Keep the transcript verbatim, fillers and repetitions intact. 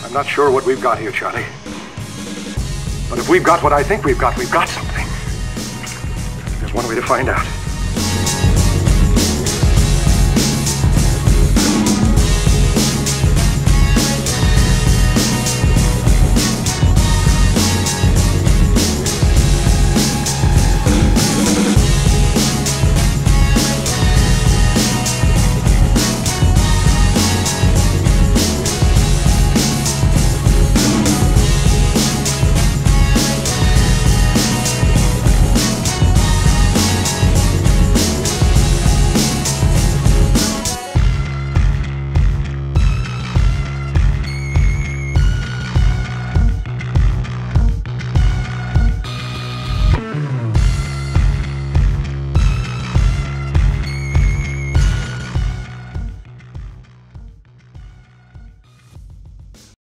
I'm not sure what we've got here, Charlie. But if we've got what I think we've got, we've got something. There's one way to find out.